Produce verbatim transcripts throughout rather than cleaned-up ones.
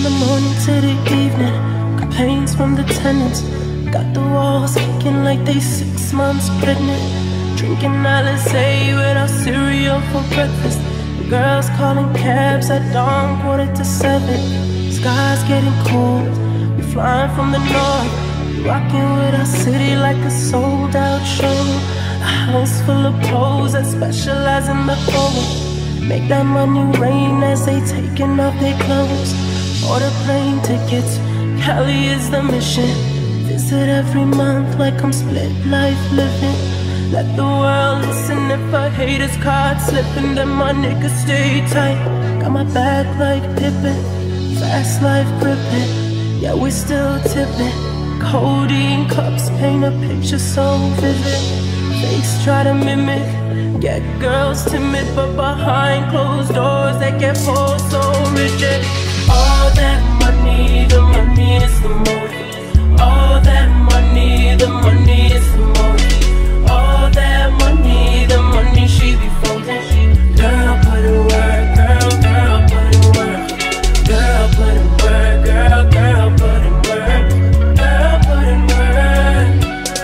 From the morning to the evening, complaints from the tenants. Got the walls aching like they six months pregnant. Drinking Alizé without cereal for breakfast. Girls calling cabs at dawn, quarter to seven. Sky's getting cold, we flying from the north. Rocking with our city like a sold out show. A house full of pros that specialize in the home. Make that money rain as they taking off their clothes. Order plane tickets, Cali is the mission. Visit every month like I'm split life living. Let the world listen if I hate his card slipping. Then my niggas stay tight. Got my back like Pippin. Fast life gripping. Yeah, we still tipping. Codeine cups paint a picture so vivid. Fakes try to mimic. Get girls timid, but behind closed doors they get pulled so rigid. All that money, the money is the motive. All that money, the money is the motive. All that money, the money she be folding. Girl, put in work, girl, girl, put in work. Girl, put in work, girl, girl, put in work. Girl, put in work.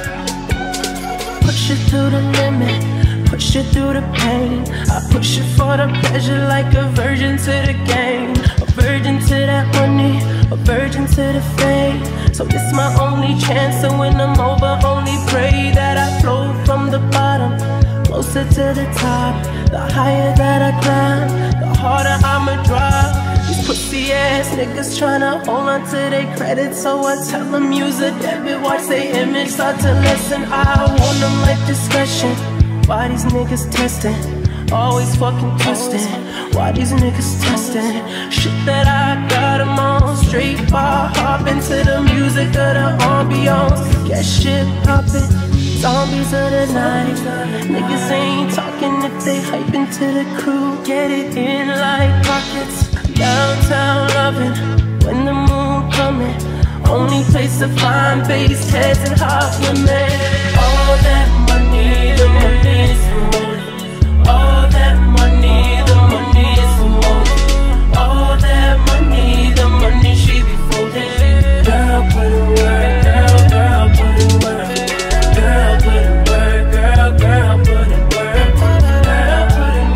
Push it to the limit, push it through the pain. I push it for the pleasure like a virgin to the game. A virgin to that money, a virgin to the fame. So this my only chance, so when I'm over, only pray that I float from the bottom closer to the top. The higher that I climb, the harder I'ma drop. These pussy ass niggas tryna hold on to their credit, so I tell them use a debit. Watch they image start to lessen. I want them like discussion. Why these niggas testing? Always fucking twisting. Why these niggas testing? Shit that I got them on. Straight bar hopping to the music of the ambiance. Get shit poppin'. Zombies of the night. Niggas ain't talking if they hyping to the crew. Get it in like rockets. Downtown loving when the moon coming. Only place to find bass heads and hot women. All that money, the money is the motive. All that money, the money is the motive. All that money, the money she be folding. Girl, put in work, girl, girl, put in work. Girl, put in work, girl, girl, put in work. Girl, put in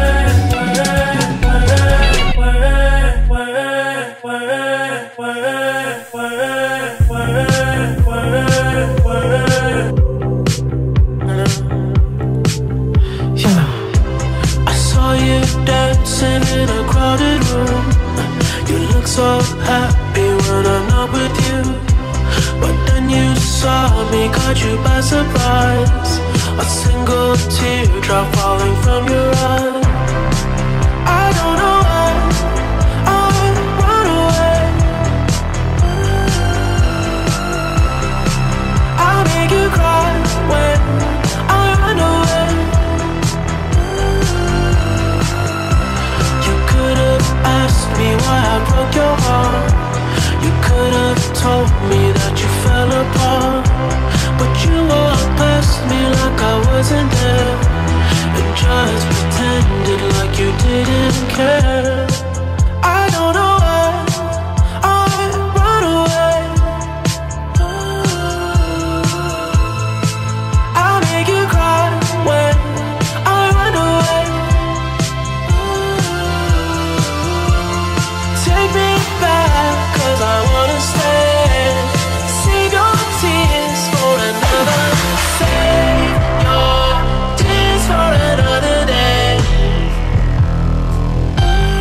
work, work, work, work, work, work, work, work, work, work, work. You dancing in a crowded room. You look so happy when I'm not with you. But then you saw me, caught you by surprise. A single teardrop falling from your eye. I don't know why I run away. I'll make you cry when I run away. Asked me why I broke your heart. You could have told me that you fell apart, but you walked past me like I wasn't there, and just pretended like you didn't care. I don't know why I run away. I'll make you cry when I run away. Take me back, cause I wanna stay. Save your tears for another. Save your tears for another day.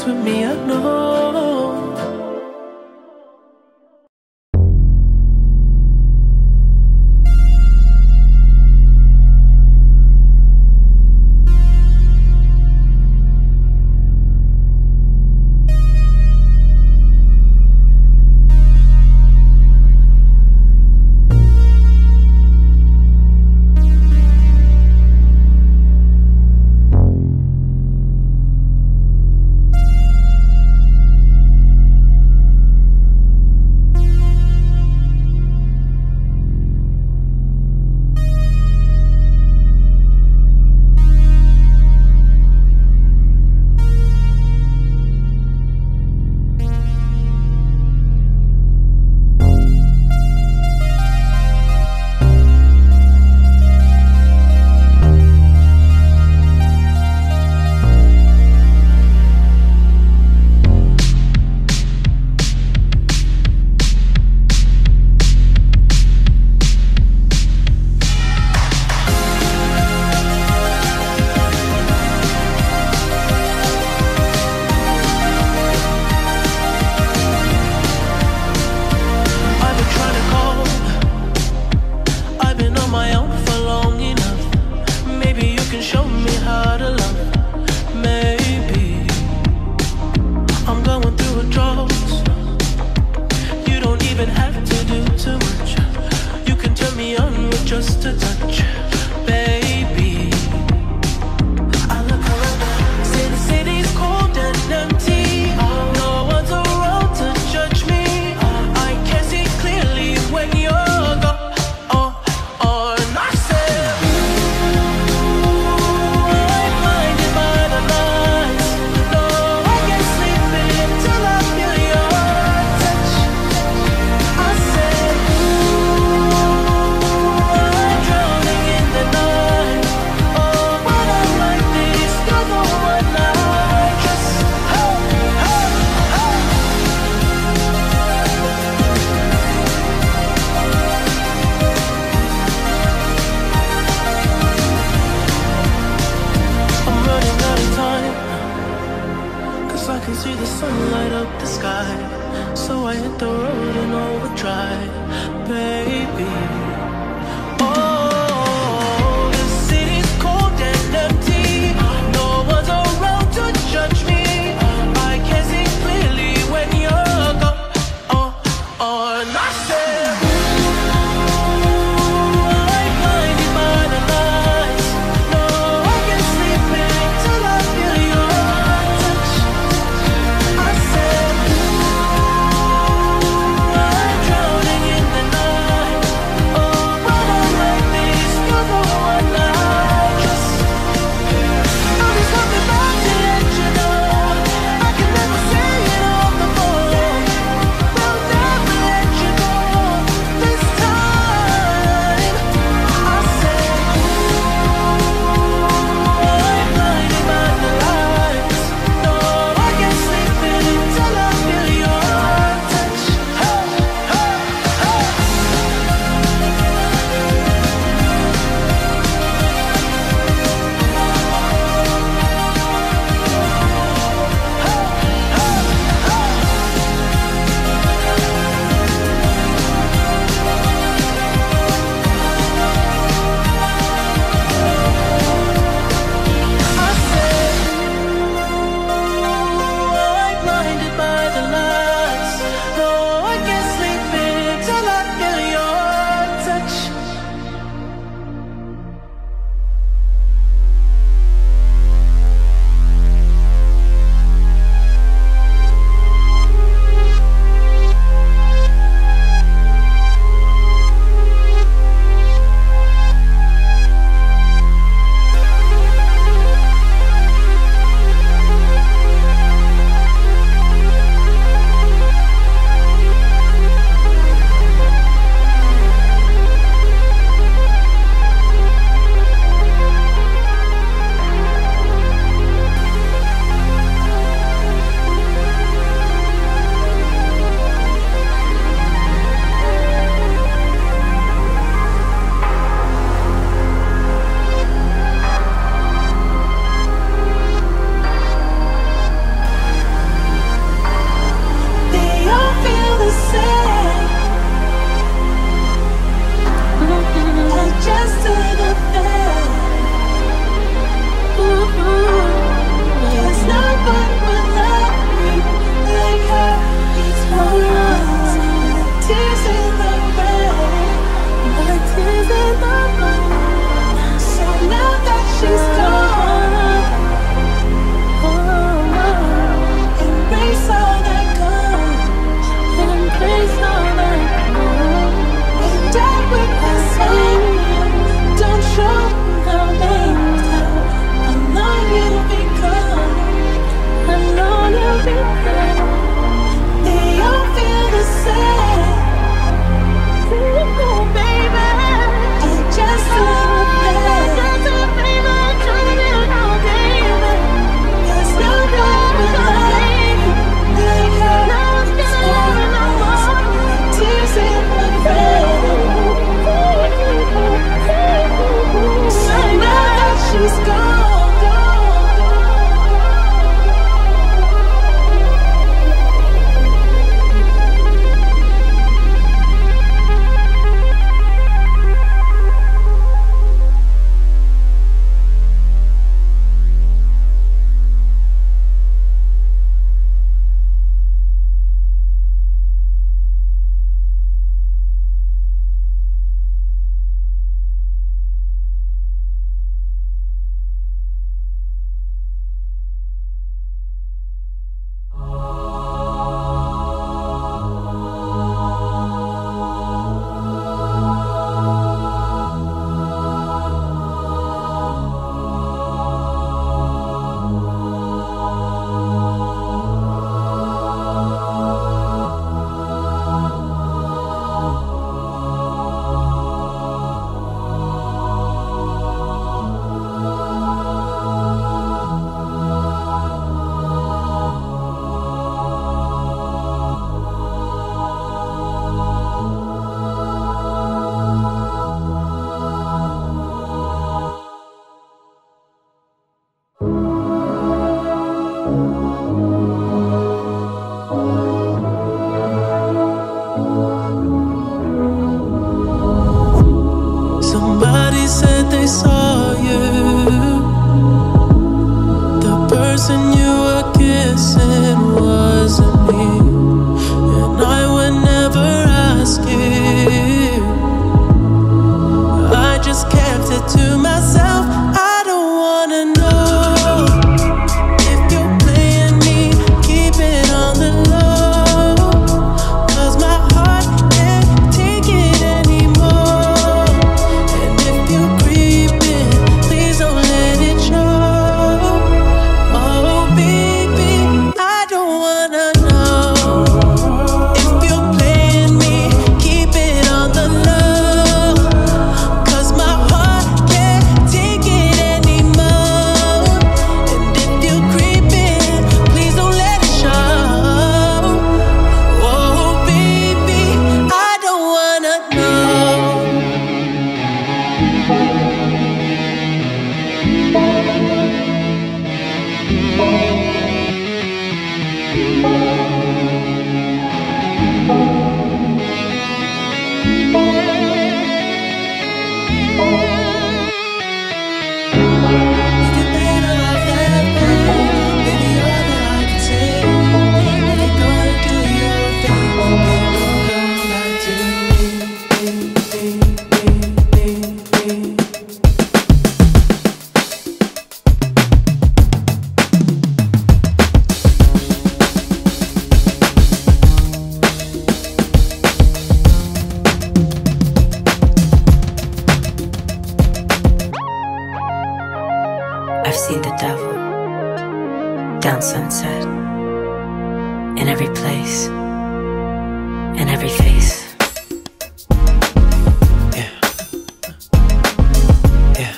with me, I know. Oh in every face. Yeah. Yeah.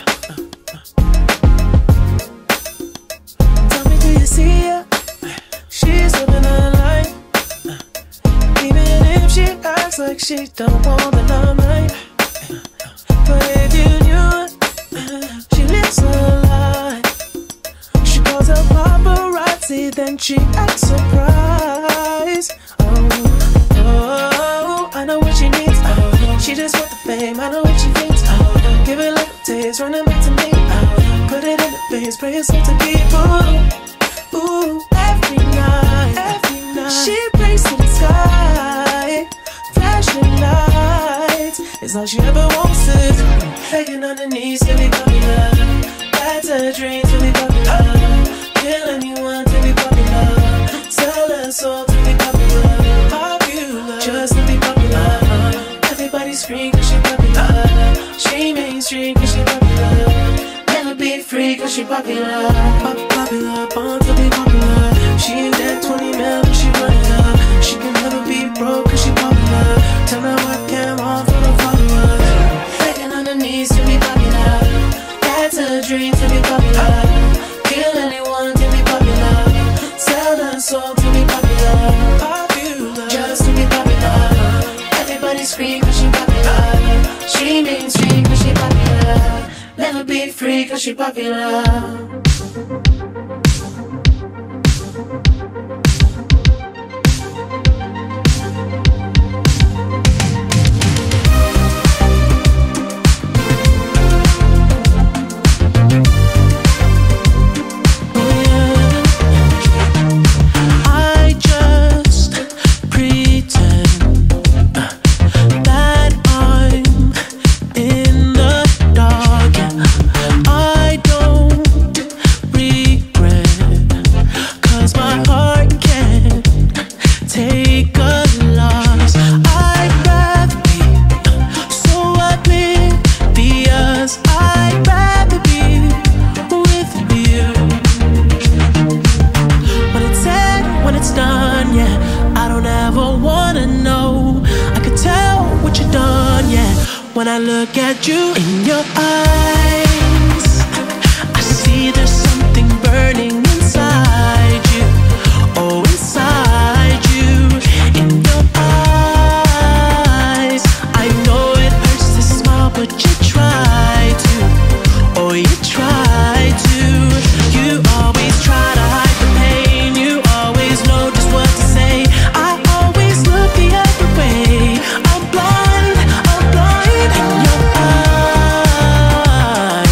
Tell me, do you see her? She's living her life. Even if she acts like she don't want the limelight. But if you knew it, she lives her life. She calls her paparazzi, then she acts surprised. Oh, oh, I know what she needs. Oh, she just want the fame, I know what she thinks. Oh, give it a little taste, running back to me. Oh, put it in the face, pray it's all to people. Ooh, every night, every night, she prays to the sky. Flashing lights, it's all she ever wants to do. Begging on her knees to be popular. That's her dream to be popular. Kill anyone to be popular. Sell her soul to be popular. Popular, just to be popular. Everybody scream cause she popular. She mainstream cause she popular. Never be free cause she popular. Pop popular, born to be popular. She ain't that twenty mil but she run it up. She can never be broke cause she popular. Tell her what came off for the followers. Begging on her knees to be popular. That's her dream to be popular. Kill anyone to be popular. Sell her soul to be popular. Popular, just to be popular. Everybody scream cause she popular. She mainstream cause she popular. Never be free cause she popular. When I look at you in your eyes, I see there's something burning inside you. Oh, inside you, in your eyes. I know it hurts to smile, but you try to. Oh, you try to. You always try to hide the pain. You always know just what to say. I always look the other way. I'm blind, I'm blind. In your eyes,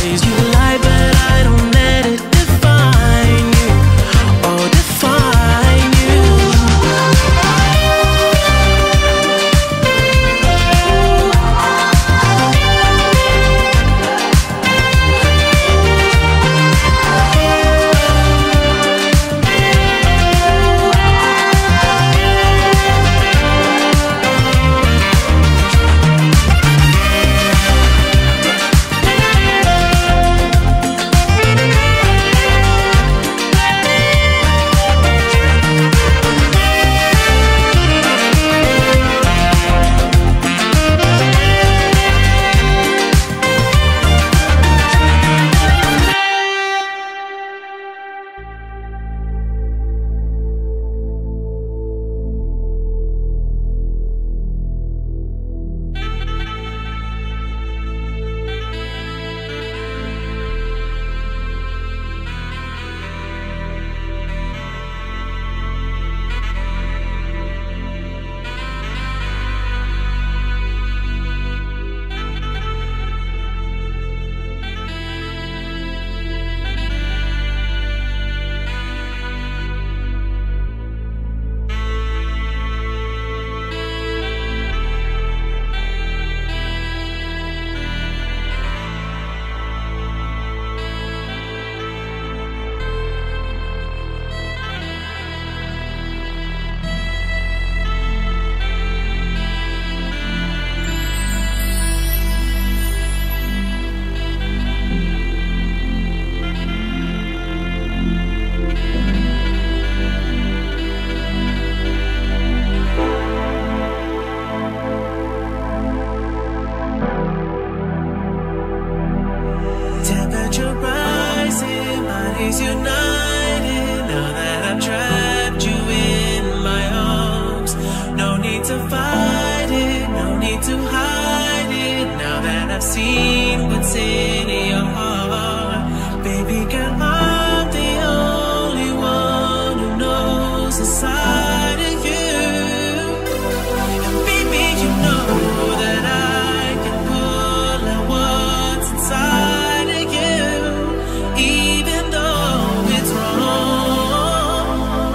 No need to fight it, no need to hide it. Now that I've seen what's in your heart, baby girl, I'm the only one who knows the side of you. And baby, you know that I can pull out what's inside of you, even though it's wrong.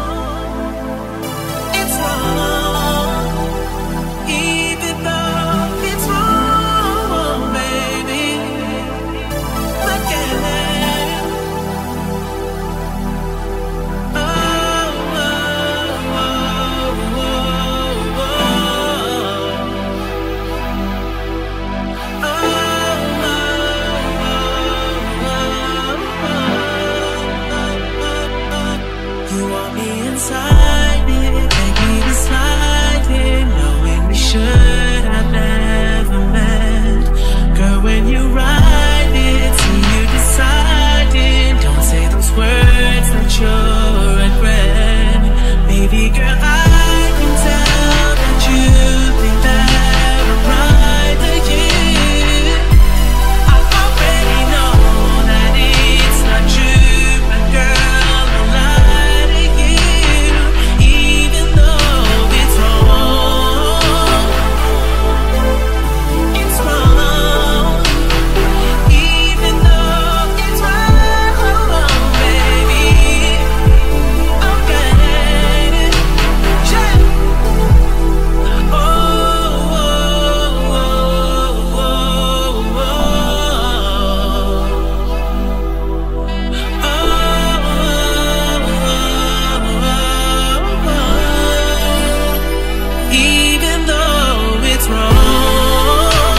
It's wrong, even though it's wrong, baby. Look at it. Oh, oh, oh, oh, oh. You want me inside it, make me to slide it, knowing we should have never met. Girl, when you ride it, see you deciding, don't say those words that you'll regret. Baby girl, I can tell that you think that I'm right for you. I already know that it's not true, but girl, I'll lie to you, even though it's wrong. It's wrong, even though it's wrong, baby. Okay, check. Oh, oh, oh, oh, oh, oh. Even though it's wrong,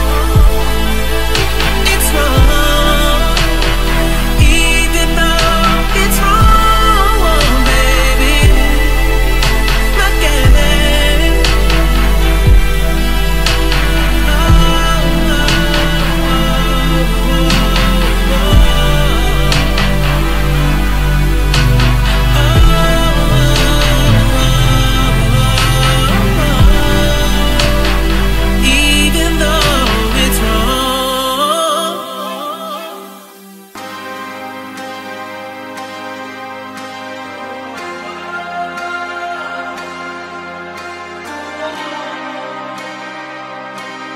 it's wrong. Even though it's wrong, baby. Look at it. Even though it's wrong.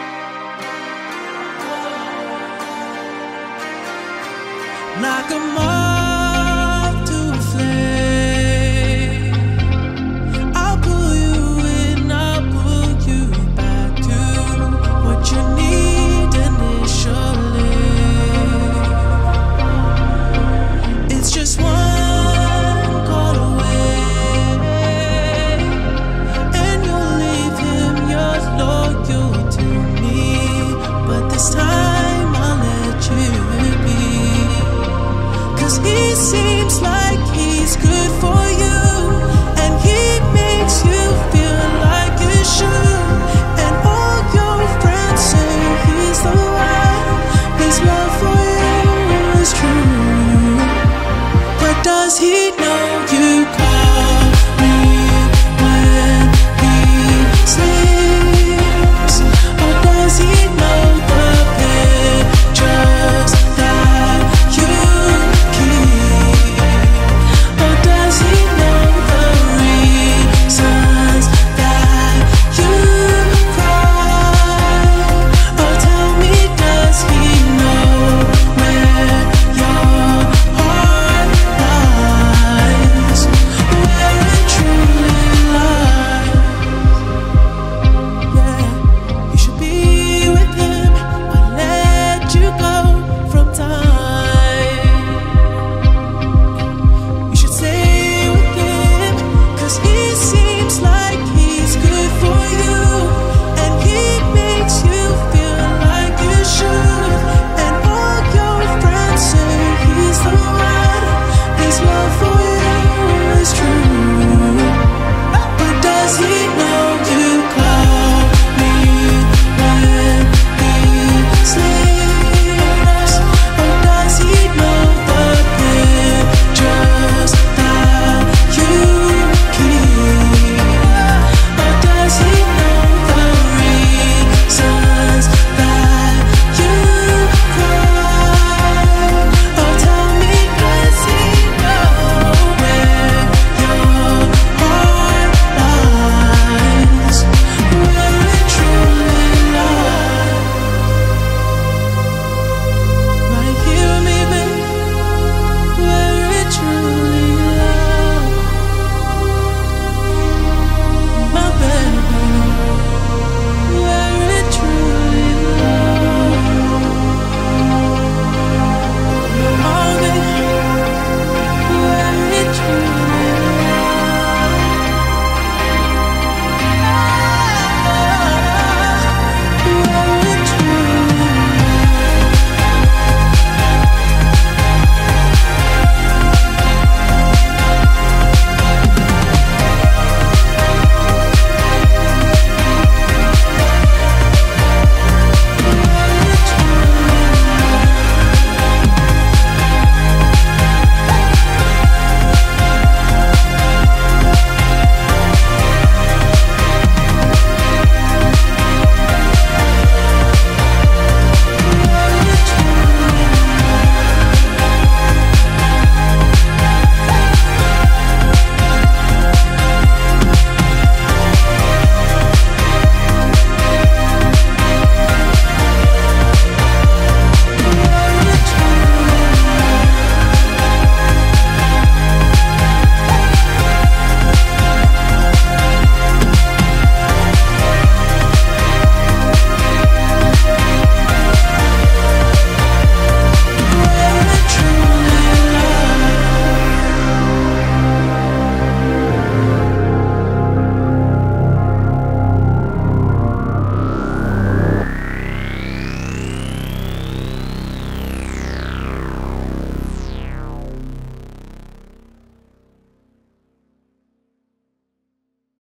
Like a